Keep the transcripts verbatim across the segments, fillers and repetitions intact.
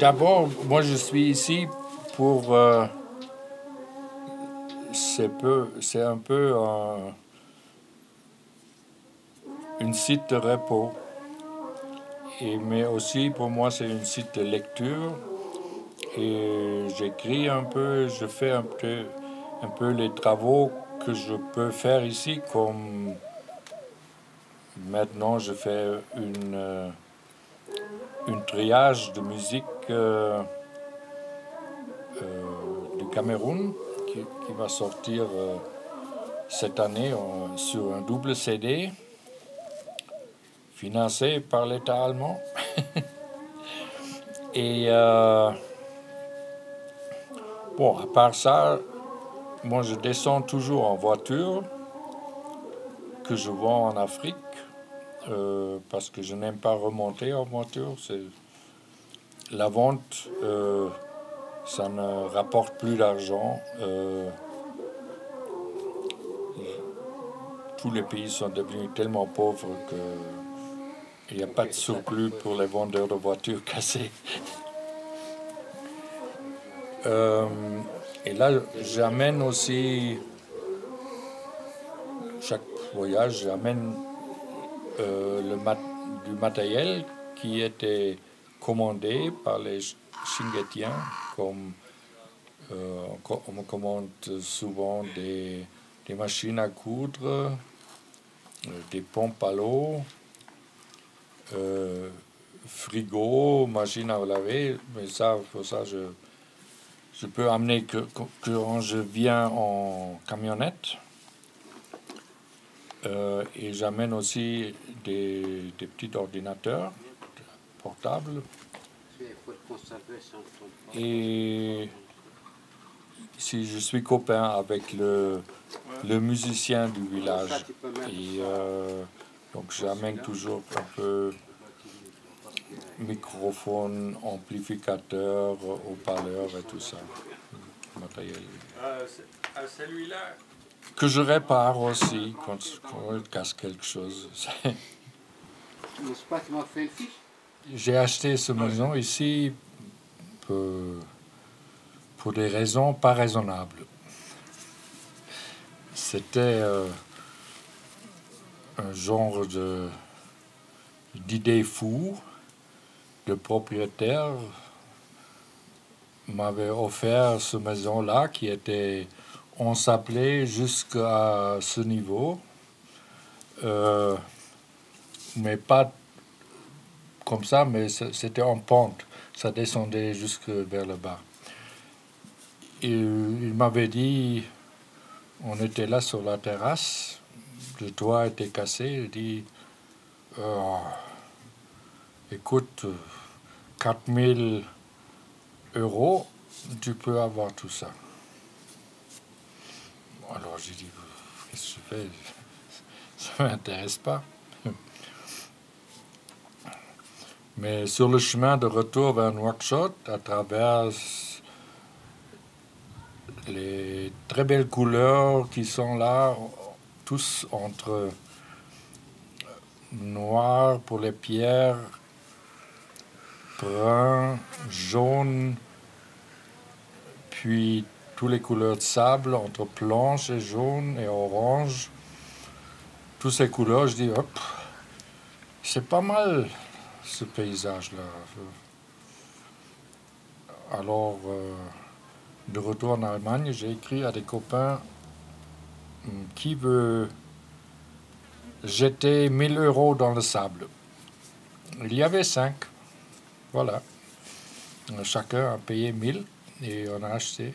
d'abord, moi je suis ici pour... Euh, c'est peu, c'est un peu un, une site de repos. Et, mais aussi pour moi c'est une site de lecture. Et j'écris un peu, je fais un peu, un peu les travaux que je peux faire ici, comme maintenant je fais une, euh, une triage de musique euh, euh, du Cameroun qui, qui va sortir euh, cette année euh, sur un double C D financé par l'État allemand. Et euh, bon, à part ça, moi je descends toujours en voiture que je vends en Afrique. Euh, parce que je n'aime pas remonter en voiture. C'est... La vente, euh, ça ne rapporte plus d'argent. Euh, tous les pays sont devenus tellement pauvres qu'il n'y a pas de surplus pour les vendeurs de voitures cassées. euh, et là, j'amène aussi, chaque voyage, j'amène euh, le mat- du matériel qui était commandé par les Chinguettiens, comme euh, on me commande souvent des, des machines à coudre, euh, des pompes à l'eau, euh, frigo, machine à laver, mais ça, pour ça, je, je peux amener que, que quand je viens en camionnette. Euh, et j'amène aussi des, des petits ordinateurs portables. Et si je suis copain avec le, le musicien du village, et euh, donc j'amène toujours un peu microphone, amplificateur, haut-parleur et tout ça, matériel. Celui-là que je répare aussi quand, quand je casse quelque chose. J'ai acheté cette maison ici pour, pour des raisons pas raisonnables. C'était euh, un genre de, d'idée fou. Le propriétaire m'avait offert cette maison-là qui était ensablée jusqu'à ce niveau, euh, mais pas comme ça, mais c'était en pente. Ça descendait jusque vers le bas. Et il m'avait dit, on était là sur la terrasse, le toit était cassé, il dit, oh, écoute, quatre mille euros, tu peux avoir tout ça. Alors j'ai dit, qu'est-ce que je fais? Ça ne m'intéresse pas. Mais sur le chemin de retour vers Nouakchott, à travers les très belles couleurs qui sont là, tous entre noir pour les pierres, brun, jaune, puis toutes les couleurs de sable entre blanche et jaune et orange. Toutes ces couleurs, je dis, hop, c'est pas mal ce paysage-là. Alors, euh, de retour en Allemagne, j'ai écrit à des copains qui veut jeter mille euros dans le sable. Il y avait cinq. Voilà. Chacun a payé mille et on a acheté.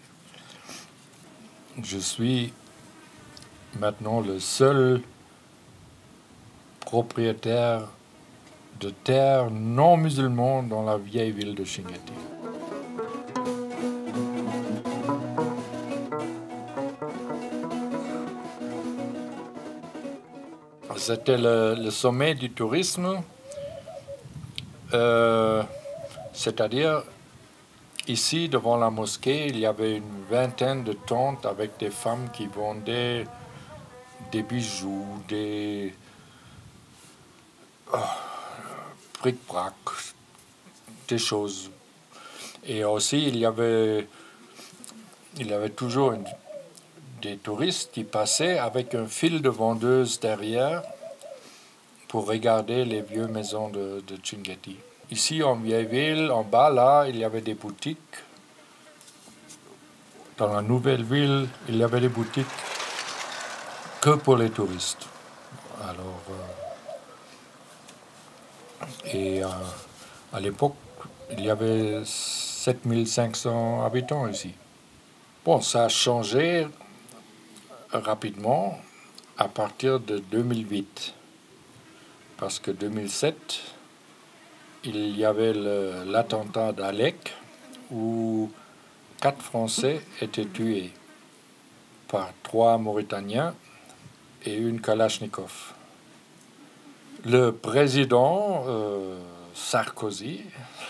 Je suis maintenant le seul propriétaire de terre non musulman dans la vieille ville de Chinguetti. C'était le, le sommet du tourisme, euh, c'est-à-dire ici devant la mosquée, il y avait une vingtaine de tentes avec des femmes qui vendaient des bijoux, des oh, bric-brac, des choses. Et aussi, il y avait, il y avait toujours une, des touristes qui passaient avec un fil de vendeuse derrière pour regarder les vieux maisons de, de Chinguetti. Ici, en vieille ville, en bas, là, il y avait des boutiques. Dans la nouvelle ville, il y avait des boutiques que pour les touristes. Alors, euh, et euh, à l'époque, il y avait sept mille cinq cents habitants ici. Bon, ça a changé rapidement à partir de deux mille huit. Parce que deux mille sept, il y avait l'attentat d'Alec où quatre Français étaient tués par trois Mauritaniens et une Kalachnikov. Le président euh, Sarkozy,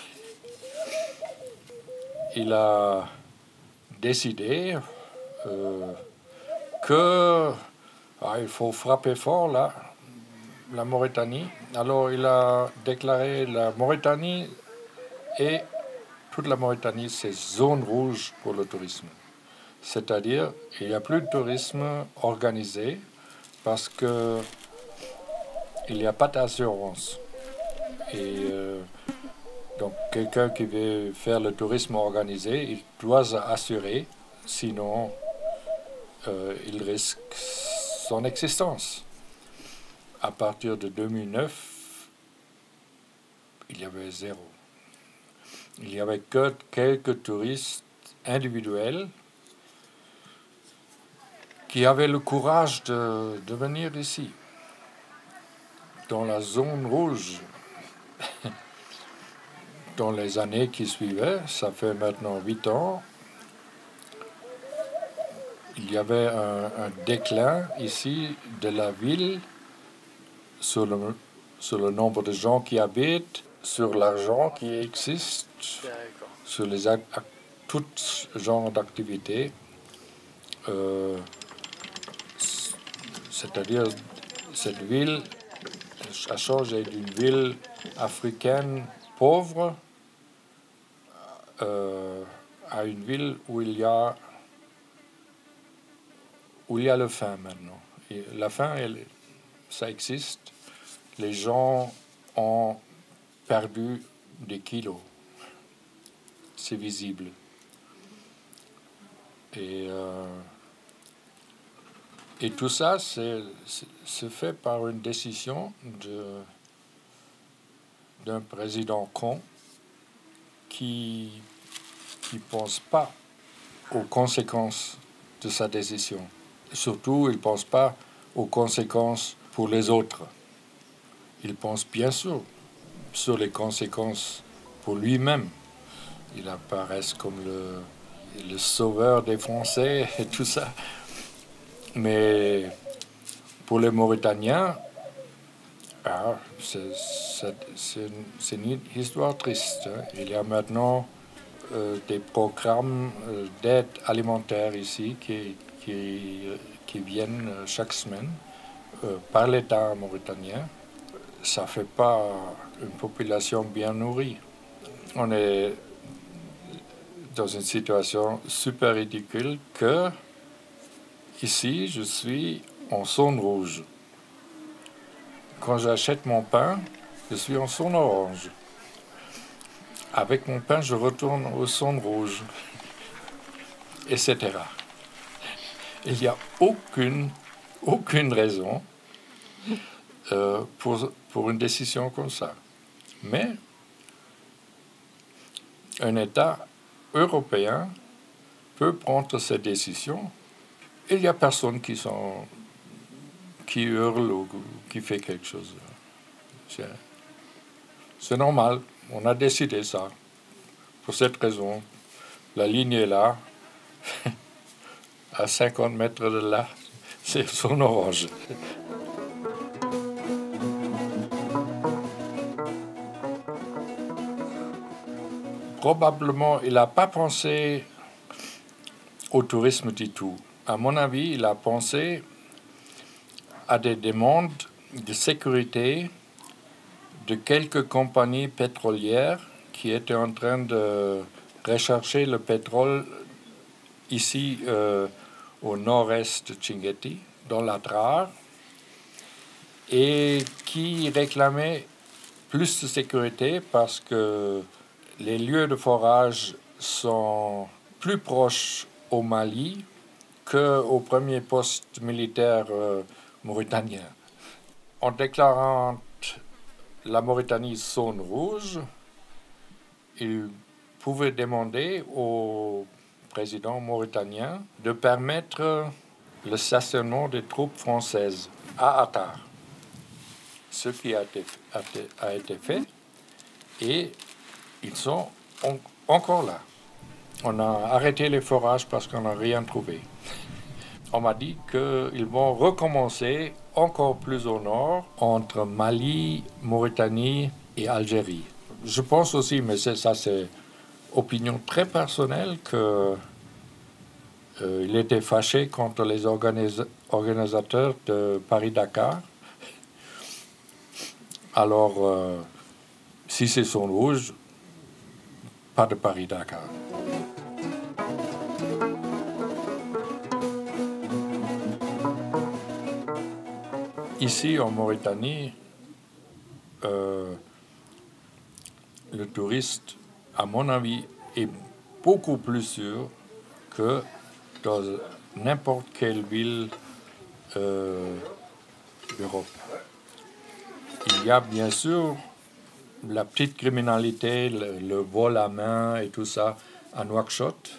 il a décidé euh, que ah, il faut frapper fort là, la Mauritanie. Alors il a déclaré la Mauritanie et toute la Mauritanie, c'est zone rouge pour le tourisme. C'est-à-dire il n'y a plus de tourisme organisé parce que il n'y a pas d'assurance. Et euh, donc quelqu'un qui veut faire le tourisme organisé, il doit assurer, sinon euh, il risque son existence. À partir de deux mille neuf, il y avait zéro. Il n'y avait que quelques touristes individuels qui avaient le courage de, de venir ici, dans la zone rouge. Dans les années qui suivaient, ça fait maintenant huit ans, il y avait un, un déclin ici de la ville sur le, sur le nombre de gens qui habitent, sur l'argent qui existe, sur les, tout genre d'activités. Euh, C'est-à-dire, cette ville a changé d'une ville africaine pauvre euh, à une ville où il y a où il y a la faim maintenant. Et la faim, elle, ça existe. Les gens ont perdu des kilos. C'est visible. Et, euh, et tout ça, c'est, c'est fait par une décision de, d'un président con qui ne pense pas aux conséquences de sa décision. Surtout, il ne pense pas aux conséquences pour les autres. Il pense bien sûr sur les conséquences pour lui-même. Il apparaît comme le, le sauveur des Français et tout ça. Mais pour les Mauritaniens, ah, c'est, c'est, c'est, une, c'est une histoire triste. Il y a maintenant euh, des programmes euh, d'aide alimentaire ici qui, qui, qui viennent chaque semaine euh, par l'État mauritanien. Ça ne fait pas une population bien nourrie. On est dans une situation super ridicule que ici, je suis en zone rouge. Quand j'achète mon pain, je suis en zone orange. Avec mon pain, je retourne aux zones rouges, et cetera. Il n'y a aucune, aucune raison euh, pour, pour une décision comme ça. Mais un État européen peut prendre cette décision. Il n'y a personne qui, sont, qui hurle ou qui fait quelque chose. C'est, c'est normal. On a décidé ça. Pour cette raison, la ligne est là. À cinquante mètres de là, c'est son orange. Probablement, il n'a pas pensé au tourisme du tout. À mon avis, il a pensé à des demandes de sécurité de quelques compagnies pétrolières qui étaient en train de rechercher le pétrole ici euh, au nord-est de Chinguetti, dans l'Adrar, et qui réclamait plus de sécurité parce que les lieux de forage sont plus proches au Mali qu'au premier poste militaire euh, mauritanien. En déclarant la Mauritanie zone rouge, il pouvait demander au président mauritanien de permettre le stationnement des troupes françaises à Attar, ce qui a été, a été, a été fait, et ils sont on, encore là. On a arrêté les forages parce qu'on n'a rien trouvé. On m'a dit qu'ils vont recommencer encore plus au nord, entre Mali, Mauritanie et Algérie. Je pense aussi, mais ça c'est opinion très personnelle, qu'il euh, était fâché contre les organisa organisateurs de Paris-Dakar. Alors, euh, si c'est zone rouge, pas de Paris-Dakar. Ici, en Mauritanie, euh, le touriste, à mon avis, est beaucoup plus sûr que dans n'importe quelle ville euh, d'Europe. Il y a bien sûr la petite criminalité, le, le vol à main et tout ça à Nouakchott,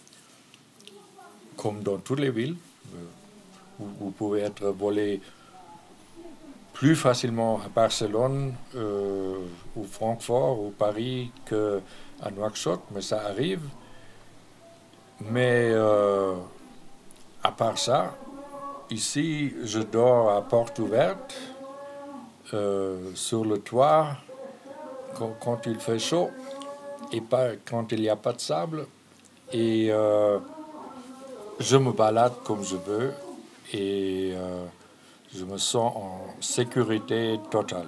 comme dans toutes les villes. Vous, vous pouvez être volé plus facilement à Barcelone euh, ou Francfort ou Paris qu'à Nouakchott, mais ça arrive. Mais euh, à part ça, ici, je dors à porte ouverte, euh, sur le toit, quand, quand il fait chaud, et pas quand il n'y a pas de sable. Et euh, je me balade comme je veux, et euh, je me sens en sécurité totale.